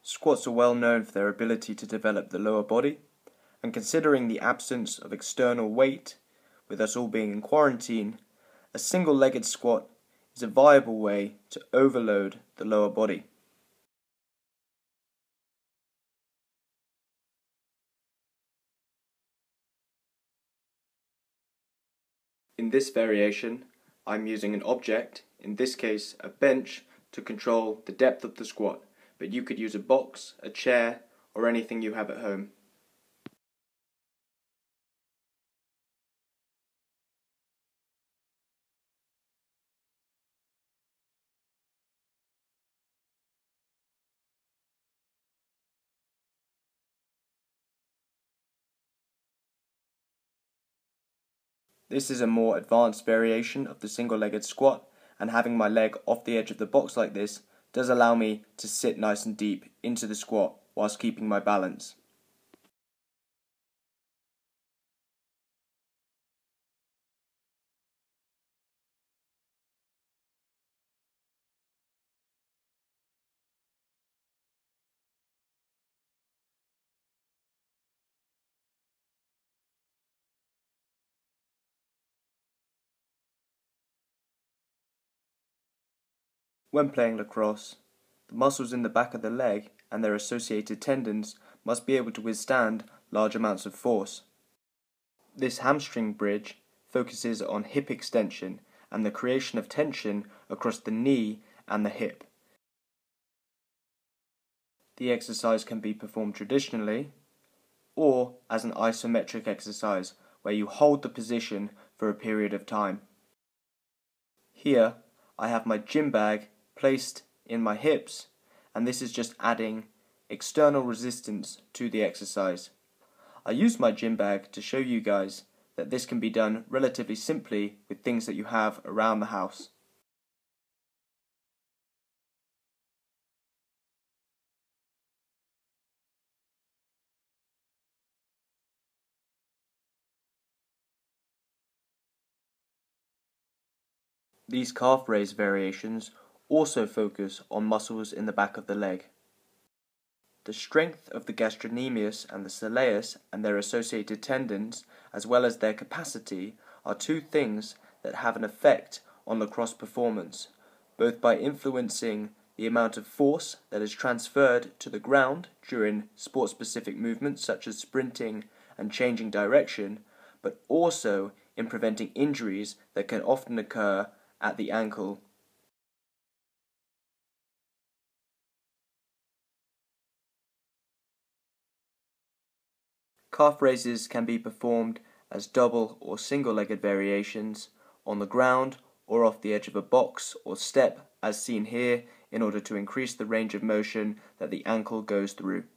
Squats are well known for their ability to develop the lower body, and considering the absence of external weight, with us all being in quarantine, a single-legged squat is a viable way to overload the lower body. In this variation, I'm using an object, in this case a bench, to control the depth of the squat, but you could use a box, a chair, or anything you have at home. This is a more advanced variation of the single-legged squat, and having my leg off the edge of the box like this does allow me to sit nice and deep into the squat whilst keeping my balance. When playing lacrosse, the muscles in the back of the leg and their associated tendons must be able to withstand large amounts of force. This hamstring bridge focuses on hip extension and the creation of tension across the knee and the hip. The exercise can be performed traditionally or as an isometric exercise where you hold the position for a period of time. Here I have my gym bag placed in my hips, and this is just adding external resistance to the exercise. I used my gym bag to show you guys that this can be done relatively simply with things that you have around the house. These calf raise variations also focus on muscles in the back of the leg. The strength of the gastrocnemius and the soleus and their associated tendons, as well as their capacity, are two things that have an effect on lacrosse performance, both by influencing the amount of force that is transferred to the ground during sport-specific movements such as sprinting and changing direction, but also in preventing injuries that can often occur at the ankle. Calf raises can be performed as double or single-legged variations on the ground or off the edge of a box or step as seen here in order to increase the range of motion that the ankle goes through.